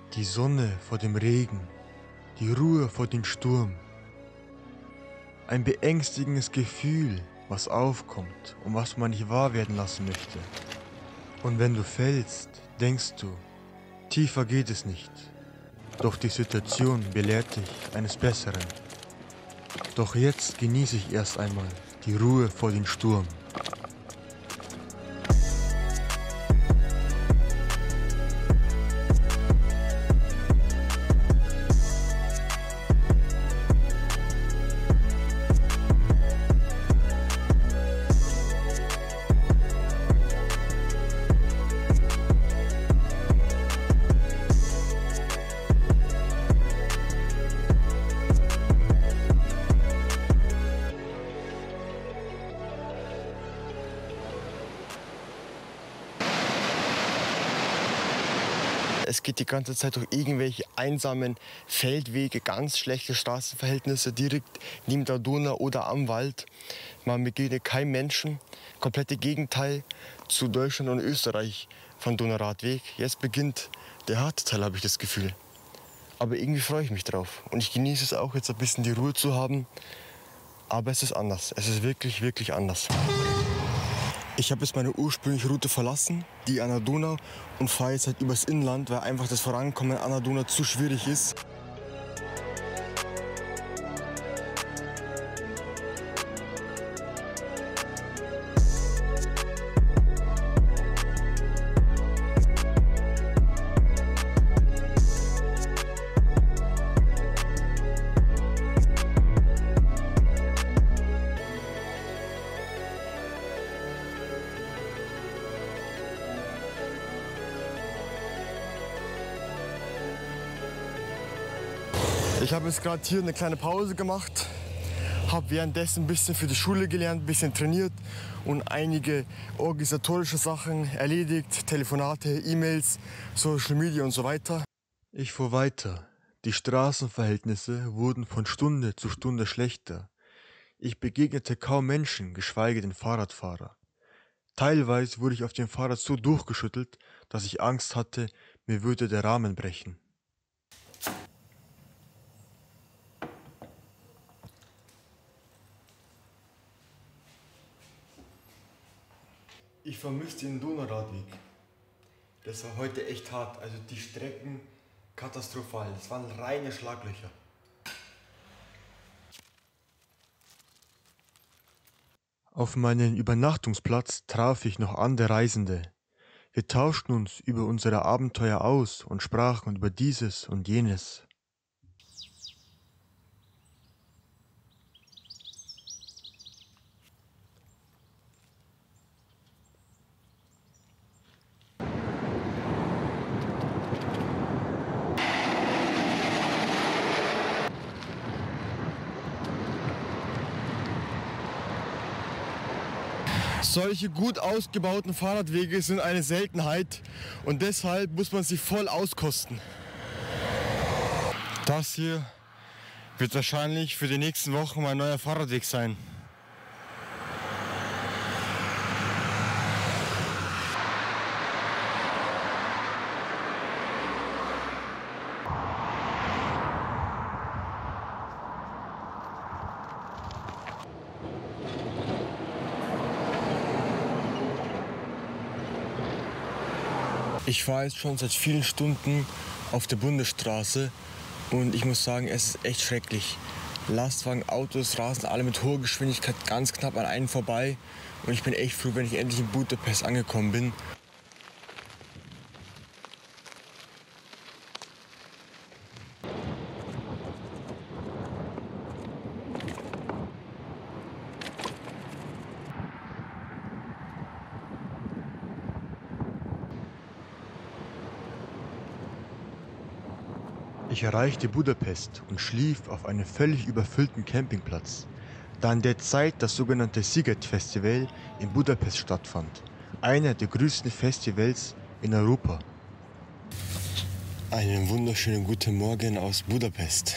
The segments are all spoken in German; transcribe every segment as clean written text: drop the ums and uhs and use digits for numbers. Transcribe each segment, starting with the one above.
Die Sonne vor dem Regen, die Ruhe vor dem Sturm. Ein beängstigendes Gefühl, was aufkommt und was man nicht wahr werden lassen möchte. Und wenn du fällst, denkst du, tiefer geht es nicht. Doch die Situation belehrt dich eines Besseren. Doch jetzt genieße ich erst einmal die Ruhe vor dem Sturm. Es geht die ganze Zeit durch irgendwelche einsamen Feldwege, ganz schlechte Straßenverhältnisse direkt neben der Donau oder am Wald. Man begegnet keinem Menschen. Komplette Gegenteil zu Deutschland und Österreich von Donauradweg. Jetzt beginnt der harte Teil, habe ich das Gefühl. Aber irgendwie freue ich mich drauf. Und ich genieße es auch, jetzt ein bisschen die Ruhe zu haben. Aber es ist anders. Es ist wirklich, wirklich anders. Ich habe jetzt meine ursprüngliche Route verlassen, die an der Donau, und fahre jetzt halt übers Inland, weil einfach das Vorankommen an der Donau zu schwierig ist. Ich habe jetzt gerade hier eine kleine Pause gemacht, habe währenddessen ein bisschen für die Schule gelernt, ein bisschen trainiert und einige organisatorische Sachen erledigt, Telefonate, E-Mails, Social Media und so weiter. Ich fuhr weiter. Die Straßenverhältnisse wurden von Stunde zu Stunde schlechter. Ich begegnete kaum Menschen, geschweige den Fahrradfahrer. Teilweise wurde ich auf dem Fahrrad so durchgeschüttelt, dass ich Angst hatte, mir würde der Rahmen brechen. Ich vermisse den Donauradweg. Das war heute echt hart. Also die Strecken katastrophal. Das waren reine Schlaglöcher. Auf meinem Übernachtungsplatz traf ich noch andere Reisende. Wir tauschten uns über unsere Abenteuer aus und sprachen über dieses und jenes. Solche gut ausgebauten Fahrradwege sind eine Seltenheit und deshalb muss man sie voll auskosten. Das hier wird wahrscheinlich für die nächsten Wochen mein neuer Fahrradweg sein. Ich fahre jetzt schon seit vielen Stunden auf der Bundesstraße und ich muss sagen, es ist echt schrecklich. Lastwagen, Autos rasen alle mit hoher Geschwindigkeit ganz knapp an einen vorbei und ich bin echt froh, wenn ich endlich in Budapest angekommen bin. Ich erreichte Budapest und schlief auf einem völlig überfüllten Campingplatz, da in der Zeit das sogenannte Sziget Festival in Budapest stattfand, einer der größten Festivals in Europa. Einen wunderschönen guten Morgen aus Budapest.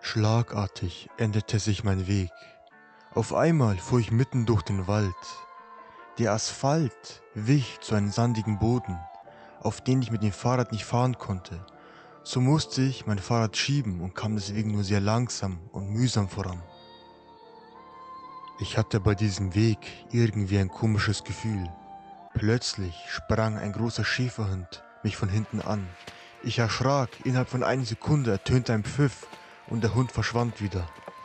Schlagartig änderte sich mein Weg. Auf einmal fuhr ich mitten durch den Wald. Der Asphalt wich zu einem sandigen Boden, auf den ich mit dem Fahrrad nicht fahren konnte. So musste ich mein Fahrrad schieben und kam deswegen nur sehr langsam und mühsam voran. Ich hatte bei diesem Weg irgendwie ein komisches Gefühl. Plötzlich sprang ein großer Schäferhund mich von hinten an. Ich erschrak, innerhalb von einer Sekunde ertönte ein Pfiff und der Hund verschwand wieder.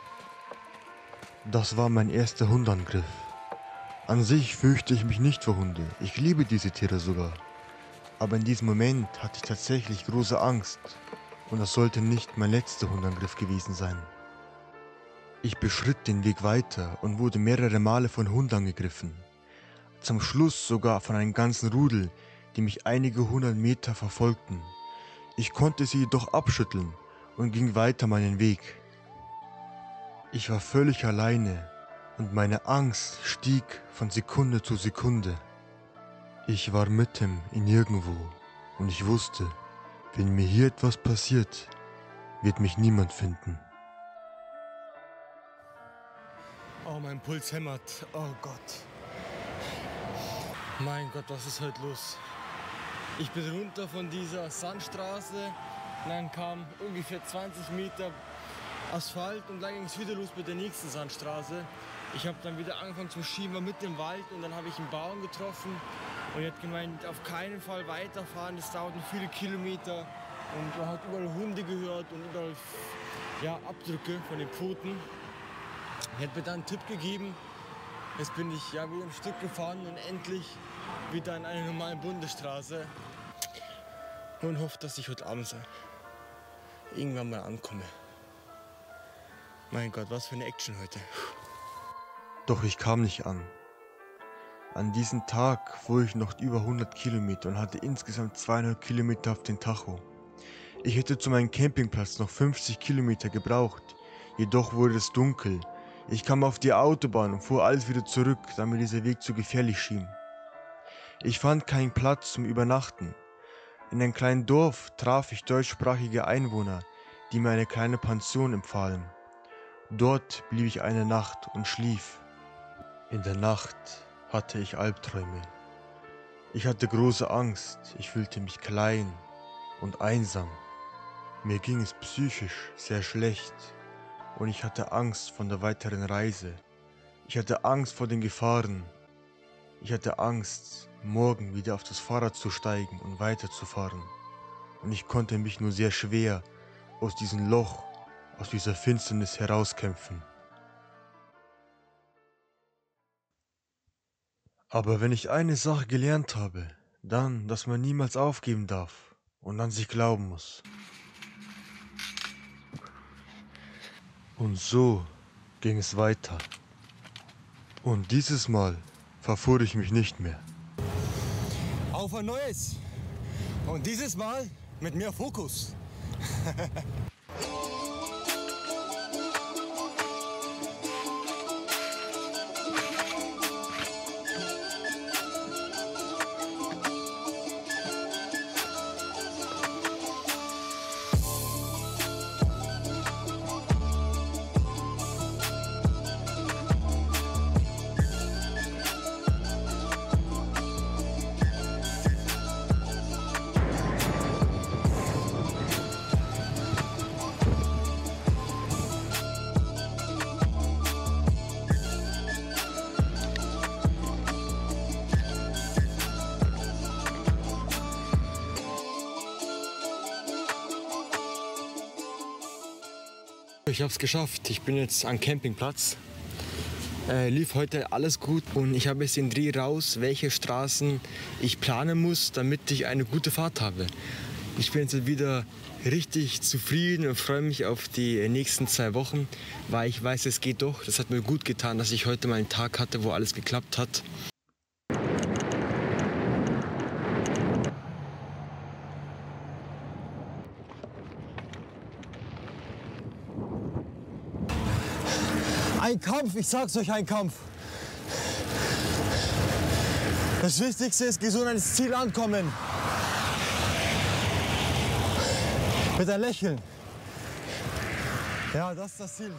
Das war mein erster Hundangriff. An sich fürchte ich mich nicht vor Hunde, ich liebe diese Tiere sogar. Aber in diesem Moment hatte ich tatsächlich große Angst und das sollte nicht mein letzter Hundangriff gewesen sein. Ich beschritt den Weg weiter und wurde mehrere Male von Hunden angegriffen. Zum Schluss sogar von einem ganzen Rudel, die mich einige hundert Meter verfolgten. Ich konnte sie jedoch abschütteln und ging weiter meinen Weg. Ich war völlig alleine und meine Angst stieg von Sekunde zu Sekunde. Ich war mitten in nirgendwo und ich wusste, wenn mir hier etwas passiert, wird mich niemand finden. Oh, mein Puls hämmert. Oh Gott. Mein Gott, was ist heute los? Ich bin runter von dieser Sandstraße und dann kam ungefähr 20 Meter Asphalt und dann ging es wieder los mit der nächsten Sandstraße. Ich habe dann wieder angefangen zu schieben, war mitten im Wald und dann habe ich einen Bauern getroffen und er hat gemeint, auf keinen Fall weiterfahren, das dauert noch viele Kilometer und man hat überall Hunde gehört und überall Abdrücke von den Pfoten. Er hat mir dann einen Tipp gegeben, jetzt bin ich wieder ein Stück gefahren und endlich wieder an einer normalen Bundesstraße und hoffe, dass ich heute Abend irgendwann mal ankomme. Mein Gott, was für eine Action heute. Doch ich kam nicht an. An diesem Tag fuhr ich noch über 100 Kilometer und hatte insgesamt 200 Kilometer auf den Tacho. Ich hätte zu meinem Campingplatz noch 50 Kilometer gebraucht, jedoch wurde es dunkel. Ich kam auf die Autobahn und fuhr alles wieder zurück, da mir dieser Weg zu gefährlich schien. Ich fand keinen Platz zum Übernachten. In einem kleinen Dorf traf ich deutschsprachige Einwohner, die mir eine kleine Pension empfahlen. Dort blieb ich eine Nacht und schlief. In der Nacht hatte ich Albträume. Ich hatte große Angst, ich fühlte mich klein und einsam. Mir ging es psychisch sehr schlecht und ich hatte Angst vor der weiteren Reise. Ich hatte Angst vor den Gefahren. Ich hatte Angst, morgen wieder auf das Fahrrad zu steigen und weiterzufahren. Und ich konnte mich nur sehr schwer aus diesem Loch, aus dieser Finsternis herauskämpfen. Aber wenn ich eine Sache gelernt habe, dann, dass man niemals aufgeben darf und an sich glauben muss. Und so ging es weiter. Und dieses Mal verfuhr ich mich nicht mehr. Auf ein neues! Und dieses Mal mit mehr Fokus. Ich habe es geschafft. Ich bin jetzt am Campingplatz. Lief heute alles gut und ich habe jetzt den Dreh raus, welche Straßen ich planen muss, damit ich eine gute Fahrt habe. Ich bin jetzt wieder richtig zufrieden und freue mich auf die nächsten 2 Wochen, weil ich weiß, es geht doch. Das hat mir gut getan, dass ich heute mal einen Tag hatte, wo alles geklappt hat. Ein Kampf, ich sag's euch, ein Kampf. Das Wichtigste ist, gesund ans Ziel ankommen. Mit ein Lächeln. Ja, das ist das Ziel.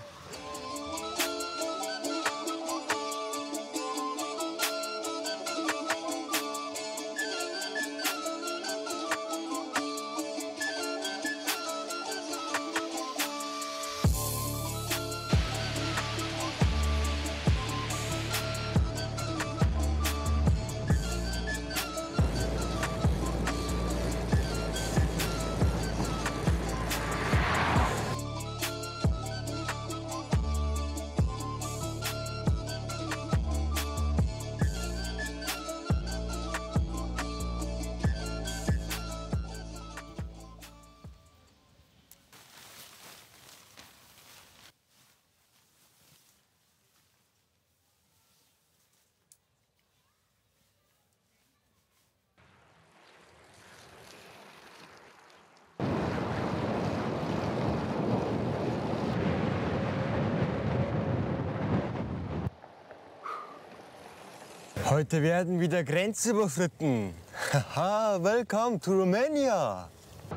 Heute werden wieder Grenzen überschritten. Haha, welcome to Romania.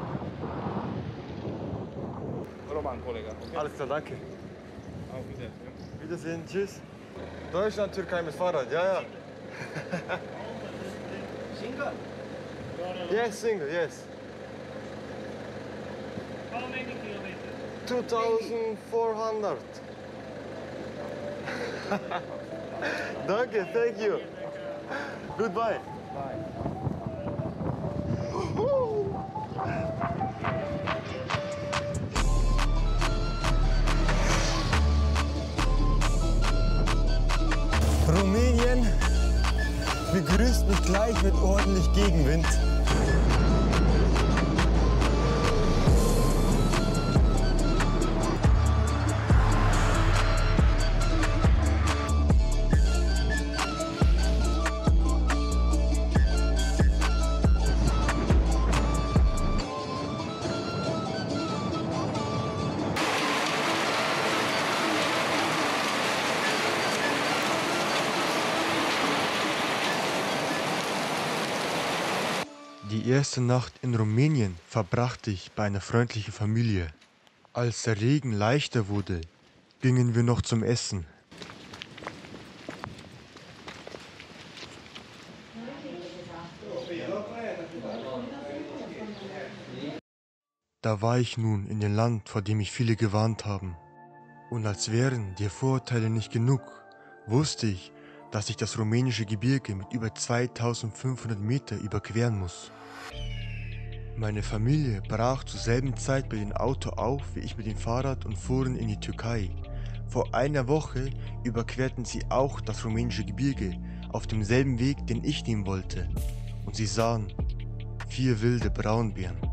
Roman, Kollege. Alles klar, danke. Auf Wiedersehen. Wiedersehen, tschüss. Deutschland, Türkei mit Fahrrad, ja, ja. Single? Yes, single, yes. How many kilometers? 2400. Danke, thank you. Goodbye. Rumänien begrüßt mich gleich mit ordentlich Gegenwind. Die erste Nacht in Rumänien verbrachte ich bei einer freundlichen Familie. Als der Regen leichter wurde, gingen wir noch zum Essen. Da war ich nun in dem Land, vor dem mich viele gewarnt haben. Und als wären die Vorurteile nicht genug, wusste ich, dass ich das rumänische Gebirge mit über 2500 Meter überqueren muss. Meine Familie brach zur selben Zeit mit dem Auto auf wie ich mit dem Fahrrad und fuhren in die Türkei. Vor einer Woche überquerten sie auch das rumänische Gebirge auf demselben Weg, den ich nehmen wollte. Und sie sahen 4 wilde Braunbären.